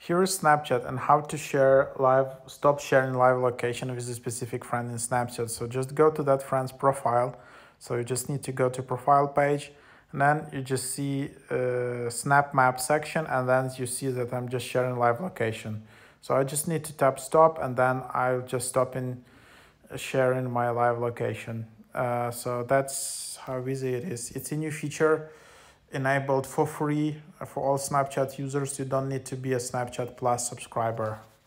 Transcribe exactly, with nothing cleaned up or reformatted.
Here is Snapchat and how to share live, stop sharing live location with a specific friend in Snapchat. So just go to that friend's profile. So you just need to go to profile page, and then you just see uh, Snap Map section, and then you see that I'm just sharing live location. So I just need to tap stop, and then I'll just stop in sharing my live location. Uh, so that's how easy it is. It's a new feature enabled for free for all Snapchat users. You don't need to be a Snapchat Plus subscriber.